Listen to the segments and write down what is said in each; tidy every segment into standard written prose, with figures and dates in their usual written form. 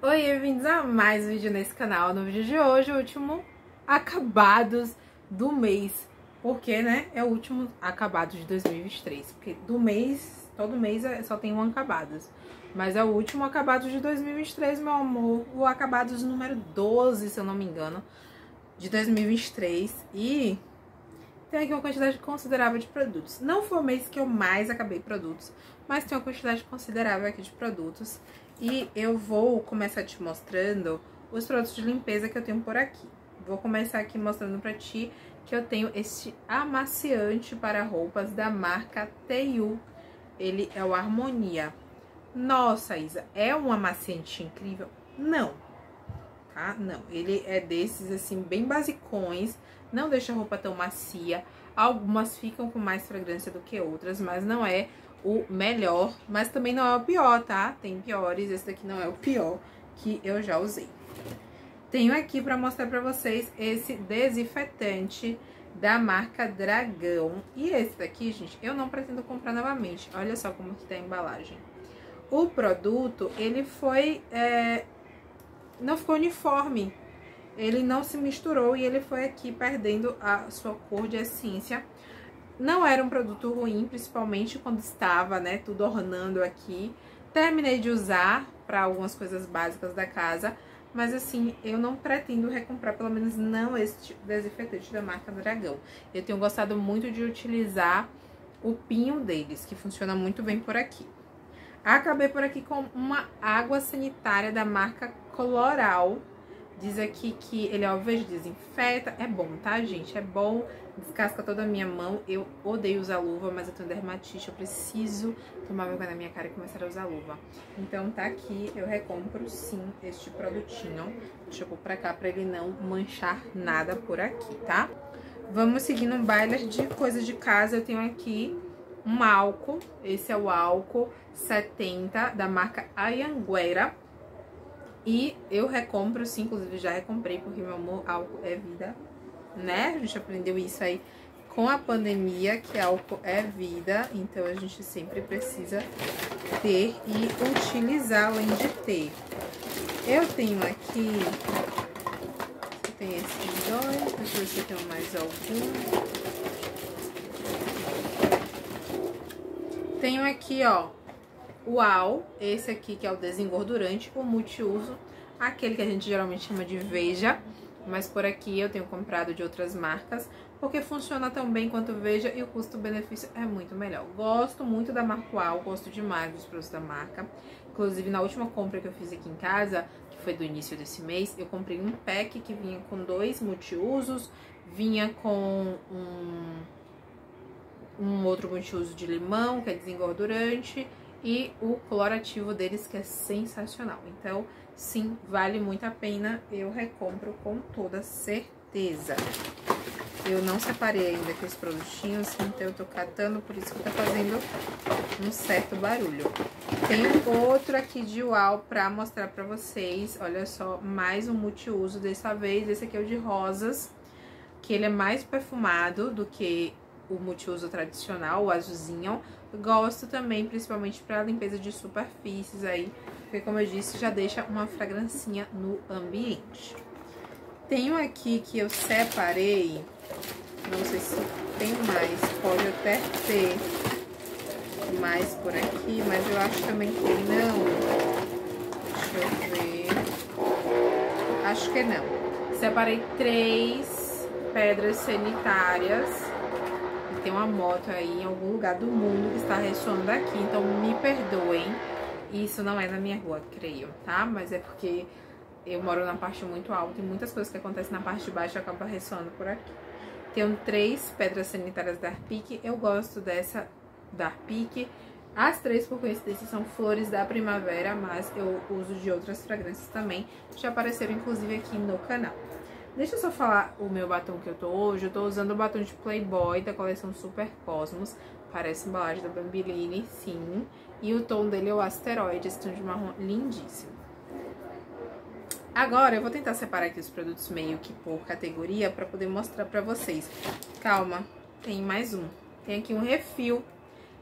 Oi, bem-vindos a mais um vídeo nesse canal. No vídeo de hoje, o último acabados do mês. Porque, né, é o último acabado de 2023. Porque do mês, todo mês só tem um acabados. Mas é o último acabado de 2023, meu amor. O acabados número 12, se eu não me engano, de 2023. E tem aqui uma quantidade considerável de produtos. Não foi o mês que eu mais acabei produtos, mas tem uma quantidade considerável aqui de produtos. E eu vou começar te mostrando os produtos de limpeza que eu tenho por aqui. Vou começar aqui mostrando pra ti que eu tenho este amaciante para roupas da marca Teiu. Ele é o Harmonia. Nossa, Isa, é um amaciante incrível? Não, tá? Não, ele é desses assim, bem basicões. Não deixa a roupa tão macia. Algumas ficam com mais fragrância do que outras, mas não é o melhor, mas também não é o pior, tá? Tem piores, esse daqui não é o pior que eu já usei. Tenho aqui pra mostrar pra vocês esse desinfetante da marca Dragão. E esse daqui, gente, eu não pretendo comprar novamente. Olha só como que tá a embalagem. O produto, ele foi... não ficou uniforme. Ele não se misturou e ele foi aqui perdendo a sua cor de essência. Não era um produto ruim, principalmente quando estava, né, tudo ornando aqui. Terminei de usar para algumas coisas básicas da casa, mas assim, eu não pretendo recomprar, pelo menos não este desinfetante da marca Dragão. Eu tenho gostado muito de utilizar o pinho deles, que funciona muito bem por aqui. Acabei por aqui com uma água sanitária da marca Coloral. Diz aqui que ele, ao invés de desinfeta, é bom, tá, gente? É bom, descasca toda a minha mão. Eu odeio usar luva, mas eu tenho dermatite, eu preciso tomar vergonha na minha cara e começar a usar luva. Então tá aqui, eu recompro sim este produtinho. Deixa eu pôr pra cá pra ele não manchar nada por aqui, tá? Vamos seguindo um baile de coisas de casa. Eu tenho aqui um álcool, esse é o álcool 70 da marca Anhanguera. E eu recompro, sim, inclusive já recomprei, porque, meu amor, álcool é vida, né? A gente aprendeu isso aí com a pandemia, que álcool é vida. Então, a gente sempre precisa ter e utilizar, além de ter. Eu tenho aqui... Tem esses dois, deixa eu ver se eu tenho mais algum. Tenho aqui, ó, o AL, esse aqui que é o desengordurante, o multiuso, aquele que a gente geralmente chama de Veja, mas por aqui eu tenho comprado de outras marcas, porque funciona tão bem quanto Veja e o custo-benefício é muito melhor. Gosto muito da marca AL, gosto demais dos produtos da marca. Inclusive, na última compra que eu fiz aqui em casa, que foi do início desse mês, eu comprei um pack que vinha com 2 multiusos, vinha com um outro multiuso de limão, que é desengordurante, e o colorativo deles, que é sensacional. Então, sim, vale muito a pena. Eu recompro com toda certeza. Eu não separei ainda aqui os produtinhos, então eu tô catando, por isso que tá fazendo um certo barulho. Tem outro aqui de UAU pra mostrar pra vocês. Olha só, mais um multiuso dessa vez. Esse aqui é o de rosas, que ele é mais perfumado do que o multiuso tradicional, o azulzinho. Gosto também, principalmente para limpeza de superfícies aí, porque, como eu disse, já deixa uma fragrancinha no ambiente. Tenho aqui que eu separei, não sei se tem mais, pode até ter mais por aqui, mas eu acho também que não. Deixa eu ver. Acho que não. Separei 3 pedras sanitárias. Tem uma moto aí em algum lugar do mundo que está ressoando aqui, então me perdoem. Isso não é na minha rua, creio, tá? Mas é porque eu moro na parte muito alta e muitas coisas que acontecem na parte de baixo acabam ressoando por aqui. Tenho 3 pedras sanitárias da Arpique. Eu gosto dessa da Arpique. As 3, por coincidência, são flores da primavera, mas eu uso de outras fragrâncias também. Já apareceram, inclusive, aqui no canal. Deixa eu só falar o meu batom que eu tô hoje. Eu tô usando o batom de Playboy da coleção Super Cosmos. Parece embalagem da Bambiline, sim. E o tom dele é o Asteroide, esse tom de marrom lindíssimo. Agora eu vou tentar separar aqui os produtos meio que por categoria pra poder mostrar pra vocês. Calma, tem mais um. Tem aqui um refil.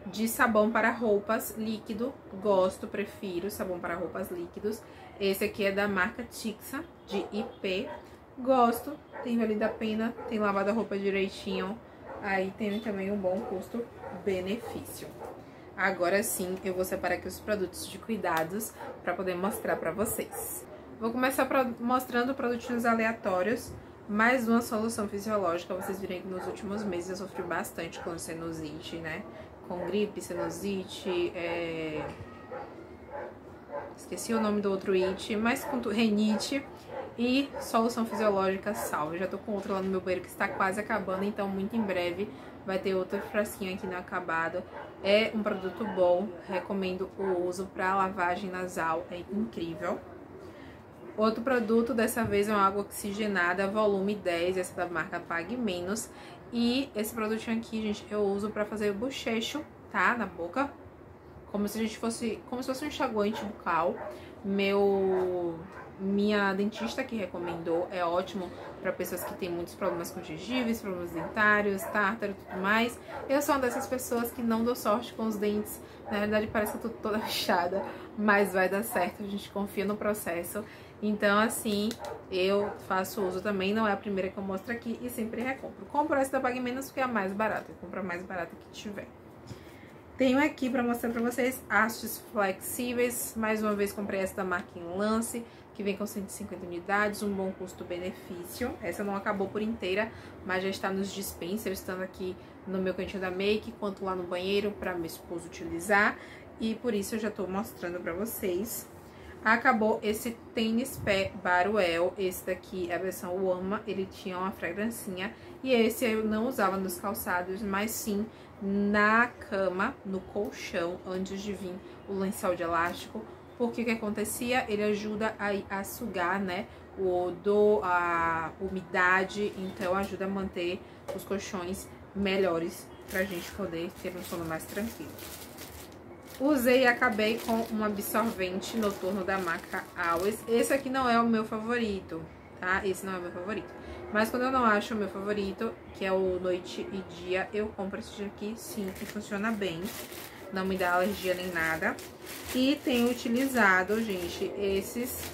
de sabão para roupas líquido. Gosto, prefiro sabão para roupas líquidos. Esse aqui é da marca Tixa, de IP. Gosto, tem valido a pena, tem lavado a roupa direitinho. Aí tem também um bom custo-benefício. Agora sim, eu vou separar aqui os produtos de cuidados para poder mostrar para vocês. Vou começar mostrando produtinhos aleatórios. Mais uma solução fisiológica. Vocês viram que nos últimos meses eu sofri bastante com sinusite, né? Com gripe, sinusite, esqueci o nome do outro it, mas com renite. E solução fisiológica salva. Eu já tô com outra lá no meu banheiro que está quase acabando, então muito em breve vai ter outro frasquinho aqui no acabado. É um produto bom, recomendo o uso para lavagem nasal, é incrível. Outro produto, dessa vez é uma água oxigenada, volume 10, essa da marca Pague Menos. E esse produtinho aqui, gente, eu uso pra fazer o bochecho, tá? Na boca. Como se fosse um enxaguante bucal. Minha dentista que recomendou, é ótimo para pessoas que têm muitos problemas com gengivas, problemas dentários, tártaro e tudo mais. Eu sou uma dessas pessoas que não dou sorte com os dentes. Na realidade parece que eu tô toda fechada, mas vai dar certo, a gente confia no processo. Então assim, eu faço uso também, não é a primeira que eu mostro aqui e sempre recompro. Compro essa da Pague Menos porque é a mais barata, eu compro a mais barata que tiver. Tenho aqui para mostrar para vocês hastes flexíveis. Mais uma vez comprei essa da marca Lance, que vem com 150 unidades, um bom custo-benefício. Essa não acabou por inteira, mas já está nos dispensers, estando aqui no meu cantinho da make, quanto lá no banheiro para meu esposo utilizar. E por isso eu já estou mostrando para vocês. Acabou esse tênis pé Baruel, esse daqui é a versão Wama, ele tinha uma fragrancinha. E esse eu não usava nos calçados, mas sim na cama, no colchão, antes de vir o lençol de elástico. Porque o que acontecia? Ele ajuda a sugar, né, o odor, a umidade, então ajuda a manter os colchões melhores pra gente poder ter um sono mais tranquilo. Usei e acabei com um absorvente noturno da marca Always. Esse aqui não é o meu favorito, tá? Esse não é o meu favorito. Mas quando eu não acho o meu favorito, que é o noite e dia, eu compro esse aqui, sim, que funciona bem. Não me dá alergia nem nada. E tenho utilizado, gente, esses...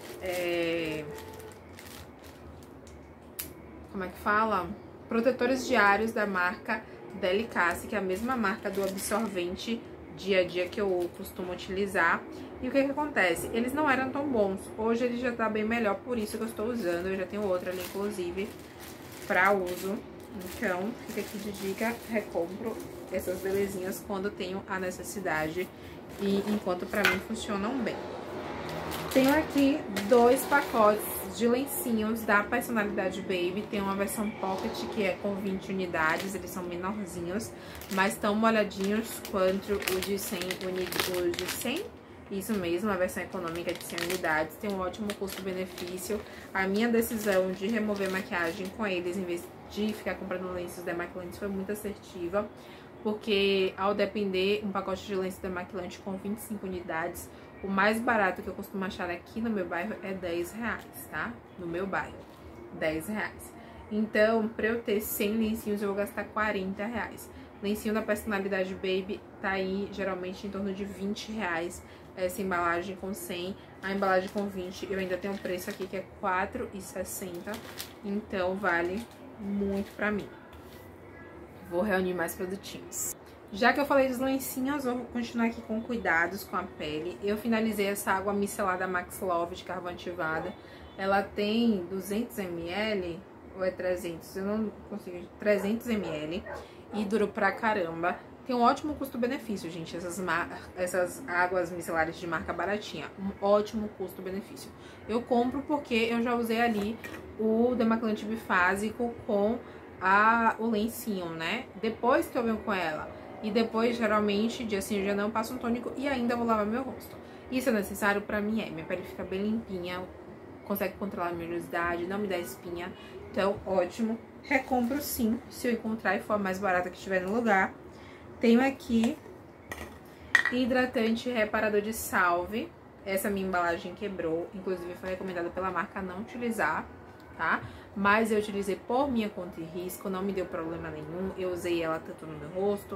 como é que fala? Protetores diários da marca Delicacy, que é a mesma marca do absorvente dia a dia que eu costumo utilizar. E o que acontece? Eles não eram tão bons. Hoje ele já tá bem melhor, por isso que eu estou usando. Eu já tenho outra ali, inclusive, para uso. Então, fica aqui de dica, recompro essas belezinhas quando tenho a necessidade e enquanto pra mim funcionam bem. Tenho aqui 2 pacotes de lencinhos da Personalidade Baby. Tem uma versão Pocket que é com 20 unidades, eles são menorzinhos, mas tão molhadinhos quanto o de 100 Isso mesmo, a versão econômica de 100 unidades. Tem um ótimo custo-benefício. A minha decisão de remover maquiagem com eles, em vez de ficar comprando lenços demaquilantes, foi muito assertiva. Porque ao depender, um pacote de lenço demaquilante com 25 unidades, o mais barato que eu costumo achar aqui no meu bairro é R$10, tá? No meu bairro, R$10. Então, pra eu ter 100 lencinhos, eu vou gastar R$40. Lencinho da Personalidade Baby tá aí, geralmente, em torno de R$20. Essa embalagem com 100, a embalagem com 20, eu ainda tenho um preço aqui que é R$4,60. Então, vale muito pra mim. Vou reunir mais produtinhos. Já que eu falei dos lencinhos, vou continuar aqui com cuidados com a pele. Eu finalizei essa água micelar da Max Love de carvão ativada. Ela tem 200 ml ou é 300? Eu não consigo. 300 ml e durou pra caramba. Tem um ótimo custo-benefício, gente. Essas águas micelares de marca baratinha. Um ótimo custo-benefício. Eu compro porque eu já usei ali o demaquilante bifásico com o lencinho, né? Depois que eu venho com ela. E depois, geralmente, dia sim, dia não, eu passo um tônico e ainda vou lavar meu rosto. Isso é necessário pra mim, minha pele fica bem limpinha, consegue controlar a minha oleosidade, não me dá espinha. Então, ótimo. Recompro sim, se eu encontrar e for a mais barata que estiver no lugar. Tenho aqui hidratante reparador de salve. Essa minha embalagem quebrou, inclusive foi recomendada pela marca não utilizar, tá? Mas eu utilizei por minha conta e risco, não me deu problema nenhum. Eu usei ela tanto no meu rosto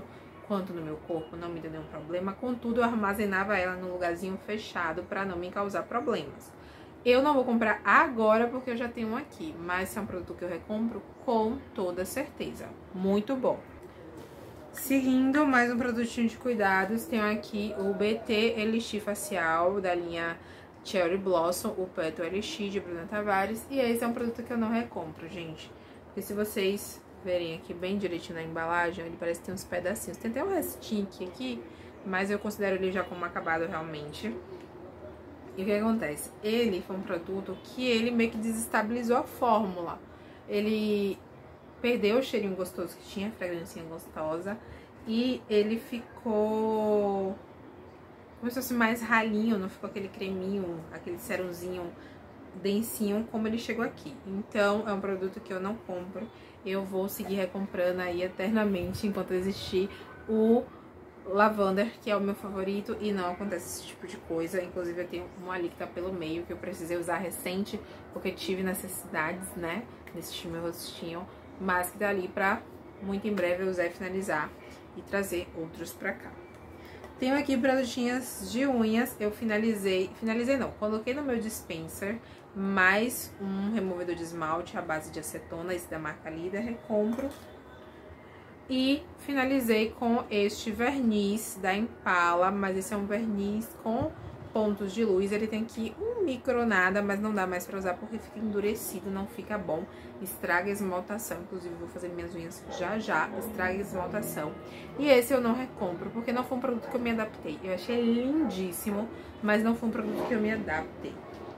quanto no meu corpo, não me deu nenhum problema. Contudo, eu armazenava ela num lugarzinho fechado pra não me causar problemas. Eu não vou comprar agora porque eu já tenho um aqui, mas é um produto que eu recompro com toda certeza. Muito bom. Seguindo, mais um produtinho de cuidados, tenho aqui o BT Elixir Facial da linha Cherry Blossom, o Peto Elixir de Bruna Tavares. E esse é um produto que eu não recompro, gente. Porque se vocês verem aqui bem direitinho na embalagem, ele parece que tem uns pedacinhos. Tem até um restinho aqui, mas eu considero ele já como acabado realmente. E o que acontece? Ele foi um produto que ele meio que desestabilizou a fórmula. Ele perdeu o cheirinho gostoso que tinha, a fragrância gostosa. E ele ficou como se fosse mais ralinho, não ficou aquele creminho, aquele serumzinho densinho como ele chegou aqui. Então, é um produto que eu não compro. Eu vou seguir recomprando aí eternamente enquanto existir o Lavender, que é o meu favorito, e não acontece esse tipo de coisa. Inclusive eu tenho um ali que tá pelo meio, que eu precisei usar recente, porque tive necessidades, né, nesse meu rostinho, mas que tá ali pra muito em breve eu usar e finalizar e trazer outros pra cá. Tenho aqui produtinhas de unhas, eu finalizei não, coloquei no meu dispenser mais um removedor de esmalte à base de acetona, esse da marca Líder, recompro. E finalizei com este verniz da Impala, mas esse é um verniz com pontos de luz. Ele tem aqui um micro nada, mas não dá mais pra usar porque fica endurecido, não fica bom. Estraga a esmaltação, inclusive vou fazer minhas unhas já, estraga a esmaltação. E esse eu não recompro, porque não foi um produto que eu me adaptei. Eu achei lindíssimo, mas não foi um produto que eu me adaptei.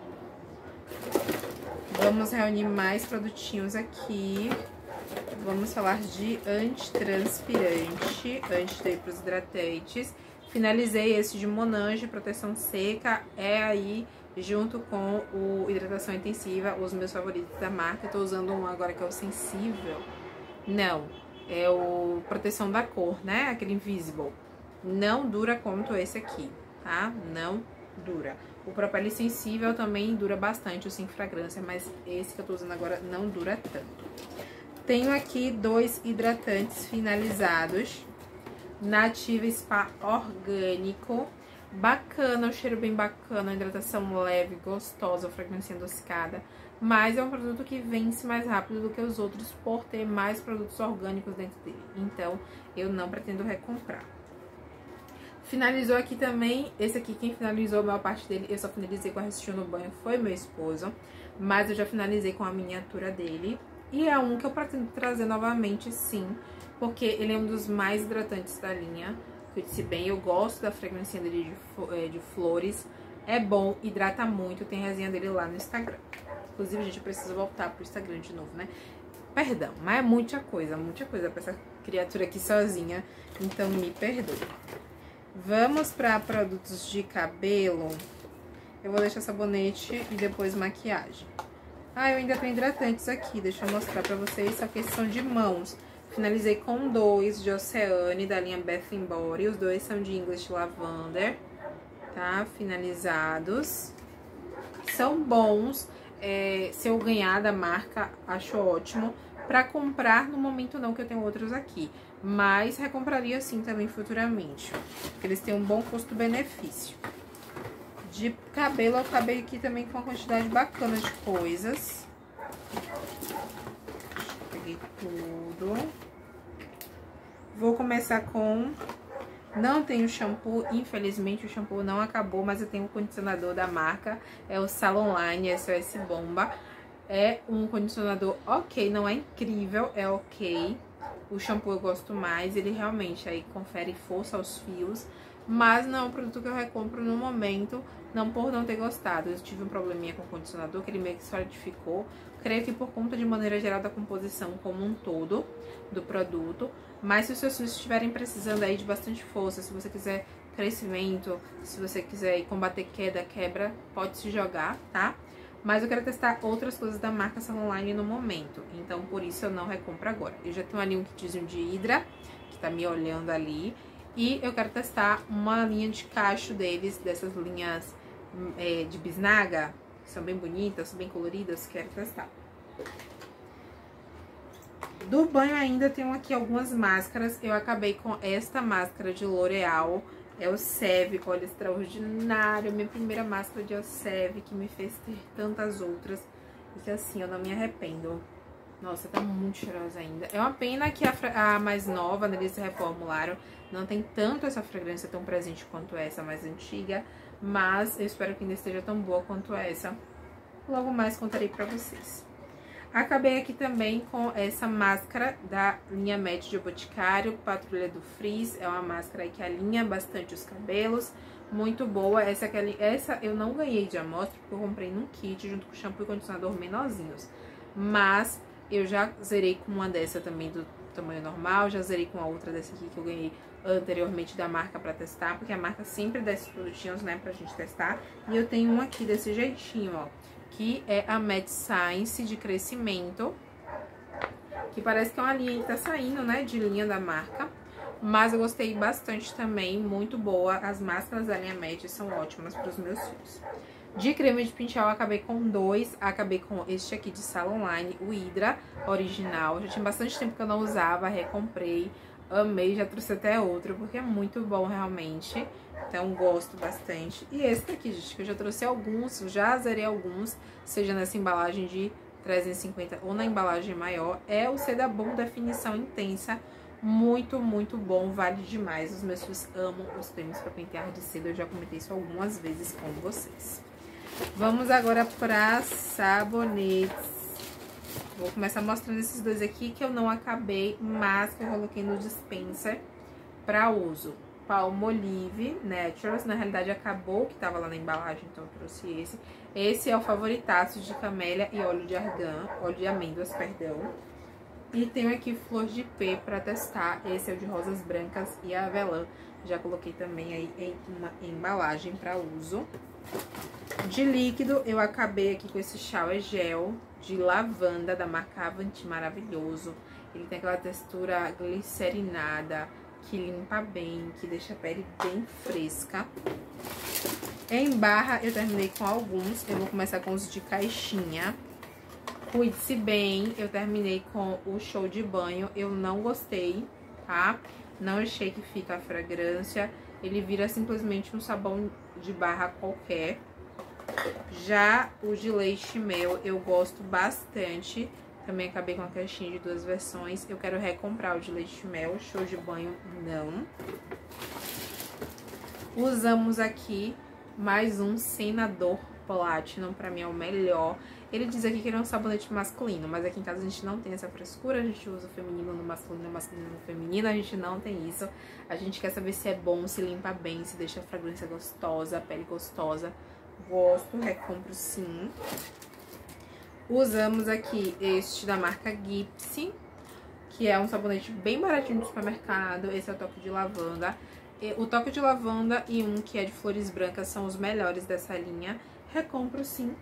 Vamos reunir mais produtinhos aqui. Vamos falar de antitranspirante, antes de ir para os hidratantes. Finalizei esse de Monange, proteção seca, é aí junto com o hidratação intensiva, os meus favoritos da marca. Eu tô usando um agora que é o sensível. Não, é o proteção da cor, né? Aquele invisible. Não dura quanto esse aqui, tá? Não dura. O Propel sensível também dura bastante, o sem fragrância, mas esse que eu tô usando agora não dura tanto. Tenho aqui 2 hidratantes finalizados. Nativa Spa Orgânico. Bacana, o cheiro bem bacana, a hidratação leve, gostosa, a fragrância adocicada. Mas é um produto que vence mais rápido do que os outros por ter mais produtos orgânicos dentro dele. Então, eu não pretendo recomprar. Finalizou aqui também, esse aqui quem finalizou a maior parte dele, eu só finalizei com a resistiu no banho, foi meu esposo. Mas eu já finalizei com a miniatura dele. E é um que eu pretendo trazer novamente, sim, porque ele é um dos mais hidratantes da linha. Eu disse bem, eu gosto da fragrância dele de flores. É bom, hidrata muito, tem resenha dele lá no Instagram. Inclusive, gente, eu preciso voltar pro Instagram de novo, né? Perdão, mas é muita coisa pra essa criatura aqui sozinha, então me perdoe. Vamos para produtos de cabelo. Eu vou deixar sabonete e depois maquiagem. Ah, eu ainda tenho hidratantes aqui, deixa eu mostrar pra vocês, só que esses são de mãos. Finalizei com 2 de Oceane, da linha Bath & Body, os 2 são de English Lavender, tá? Finalizados. São bons, se eu ganhar da marca, acho ótimo. Pra comprar, no momento não, que eu tenho outros aqui, mas recompraria sim também futuramente, porque eles têm um bom custo-benefício. De cabelo, eu acabei aqui também com uma quantidade bacana de coisas. Peguei tudo. Vou começar com... Não tenho shampoo, infelizmente o shampoo não acabou, mas eu tenho um condicionador da marca. É o Salon Line SOS Bomba. É um condicionador ok, não é incrível, é ok. O shampoo eu gosto mais, ele realmente aí confere força aos fios. Mas não é um produto que eu recompro no momento, não por não ter gostado. Eu tive um probleminha com o condicionador, que ele meio que solidificou. Creio que por conta de maneira geral da composição como um todo do produto. Mas se os seus fios estiverem precisando aí de bastante força, se você quiser crescimento, se você quiser combater queda, quebra, pode se jogar, tá? Mas eu quero testar outras coisas da marca Salon Line no momento, então por isso eu não recompro agora. Eu já tenho ali um kitzinho de hidra, que tá me olhando ali. E eu quero testar uma linha de cacho deles, dessas linhas de bisnaga, que são bem bonitas, bem coloridas, quero testar. Do banho ainda tenho aqui algumas máscaras. Eu acabei com esta máscara de L'Oreal. É o Seve, olha, extraordinário. Minha primeira máscara de Seve, que me fez ter tantas outras. E que assim, eu não me arrependo. Nossa, tá muito cheirosa ainda. É uma pena que a mais nova, né, eles reformularam. Não tem tanto essa fragrância tão presente quanto essa mais antiga. Mas eu espero que ainda esteja tão boa quanto essa. Logo mais contarei pra vocês. Acabei aqui também com essa máscara da linha Match de Boticário, Patrulha do Frizz. É uma máscara aí que alinha bastante os cabelos, muito boa. Essa eu não ganhei de amostra, porque eu comprei num kit junto com shampoo e condicionador menorzinhos. Mas eu já zerei com uma dessa também do tamanho normal, já zerei com a outra dessa aqui que eu ganhei anteriormente da marca pra testar, porque a marca sempre dá esses produtinhos, né, pra gente testar. E eu tenho um aqui desse jeitinho, ó, que é a Match Science de crescimento, que parece que é uma linha que tá saindo, né, de linha da marca, mas eu gostei bastante também, muito boa. As máscaras da linha Match são ótimas para os meus fios. De creme de pentear eu acabei com dois, acabei com este aqui de Salon Line, o Hydra original. Já tinha bastante tempo que eu não usava, recomprei, amei, já trouxe até outro, porque é muito bom realmente. Então, gosto bastante. E esse daqui, gente, que eu já trouxe alguns, já zerei alguns, seja nessa embalagem de 350 ou na embalagem maior. É o Seda Bom Definição Intensa. Muito, muito bom, vale demais. Os meus filhos amam os cremes para pentear de seda. Eu já comentei isso algumas vezes com vocês. Vamos agora para sabonetes. Vou começar mostrando esses dois aqui que eu não acabei, mas que eu coloquei no dispenser para uso. Palmolive Naturals, na realidade acabou que tava lá na embalagem, então eu trouxe esse. Esse é o favoritaço de camélia e óleo de argan, óleo de amêndoas, perdão. E tenho aqui flor de pê para testar, esse é o de rosas brancas e avelã. Já coloquei também aí em uma embalagem para uso. De líquido, eu acabei aqui com esse shower gel de lavanda da marca Avanti, maravilhoso. Ele tem aquela textura glicerinada, que limpa bem, que deixa a pele bem fresca. Em barra eu terminei com alguns, eu vou começar com os de caixinha. Cuide-se bem, eu terminei com o show de banho, eu não gostei, tá? Não achei que fica a fragrância, ele vira simplesmente um sabão de barra qualquer. Já o de leite mel eu gosto bastante. Também acabei com a caixinha de duas versões. Eu quero recomprar o de leite mel, show de banho não. Usamos aqui mais um Senador Platinum, pra mim é o melhor. Ele diz aqui que ele é um sabonete masculino, mas aqui em casa a gente não tem essa frescura. A gente usa o feminino no masculino, o masculino no feminino. A gente não tem isso. A gente quer saber se é bom, se limpa bem, se deixa a fragrância gostosa, a pele gostosa. Gosto, recompro sim. Usamos aqui este da marca Gipsy, que é um sabonete bem baratinho do supermercado. Esse é o toque de lavanda. O toque de lavanda e um que é de flores brancas são os melhores dessa linha. Recompro sim.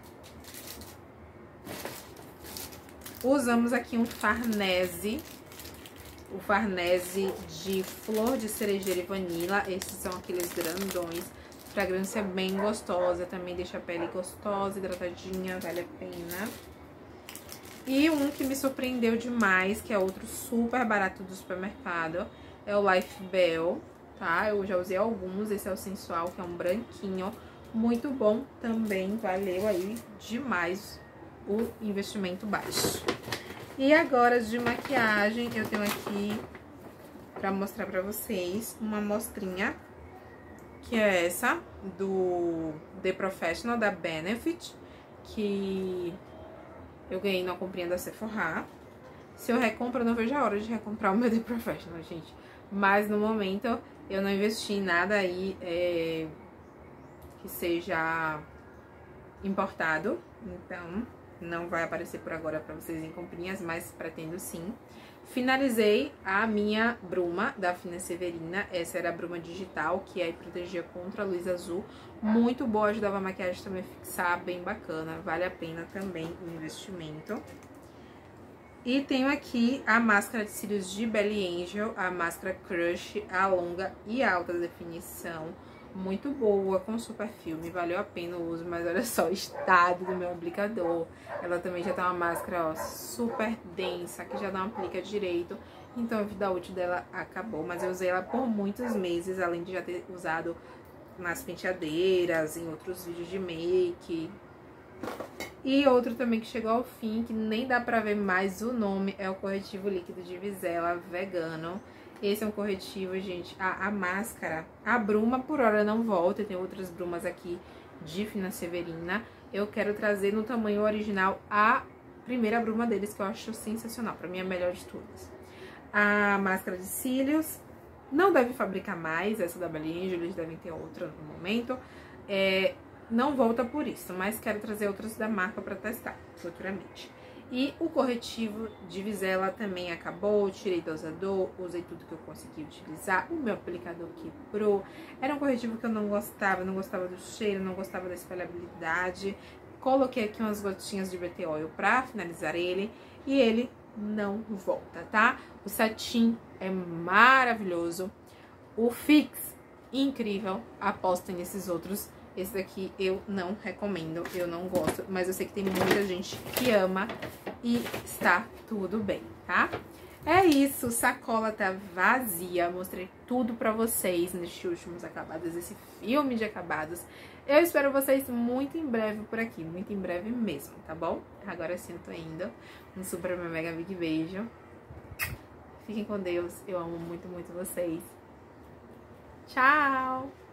Usamos aqui um Farnese. O Farnese de flor de cerejeira e vanila. Esses são aqueles grandões. Fragrância bem gostosa, também deixa a pele gostosa, hidratadinha, vale a pena. E um que me surpreendeu demais, que é outro super barato do supermercado, é o Life Bell, tá? Eu já usei alguns, esse é o Sensual, que é um branquinho, muito bom também, valeu aí demais o investimento baixo. E agora de maquiagem, eu tenho aqui pra mostrar pra vocês uma amostrinha, que é essa, do The Professional, da Benefit, que eu ganhei na comprinha da Sephora. Se eu recompro, eu não vejo a hora de recomprar o meu The Professional, gente. Mas no momento, eu não investi em nada aí que seja importado. Então, não vai aparecer por agora pra vocês em comprinhas, mas pretendo sim. Finalizei a minha bruma da Fina Severina. Essa era a bruma digital, que aí protegia contra a luz azul. Muito boa, ajudava a maquiagem também a fixar, bem bacana. Vale a pena também o investimento. E tenho aqui a máscara de cílios de Belly Angel, a máscara Crush, a longa e alta definição. muito boa, com super filme, valeu a pena o uso, mas olha só o estado do meu aplicador. Ela também já tá uma máscara, ó, super densa, que já não aplica direito, então a vida útil dela acabou, mas eu usei ela por muitos meses, além de já ter usado nas penteadeiras, em outros vídeos de make. E outro também que chegou ao fim, que nem dá pra ver mais o nome, é o corretivo líquido de Visela vegano. Esse é um corretivo, gente, a máscara, a bruma por hora não volta, tem outras brumas aqui de Fina Severina. Eu quero trazer no tamanho original a primeira bruma deles, que eu acho sensacional, pra mim é a melhor de todas. A máscara de cílios, não deve fabricar mais, essa da Belle Angel, eles devem ter outra no momento. Não volta por isso, mas quero trazer outras da marca pra testar futuramente. E o corretivo de Visela também acabou, tirei dosador, usei tudo que eu consegui utilizar. O meu aplicador quebrou, era um corretivo que eu não gostava do cheiro, não gostava da espalhabilidade. Coloquei aqui umas gotinhas de BT Oil pra finalizar ele e ele não volta, tá? O satin é maravilhoso, o Fix, incrível, apostem nesses outros. Esse daqui eu não recomendo, eu não gosto, mas eu sei que tem muita gente que ama e está tudo bem, tá? É isso, sacola tá vazia, mostrei tudo pra vocês nestes últimos acabados, esse filme de acabados. Eu espero vocês muito em breve por aqui, muito em breve mesmo, tá bom? Agora sim eu tô indo, um super mega big beijo. Fiquem com Deus, eu amo muito, muito vocês. Tchau!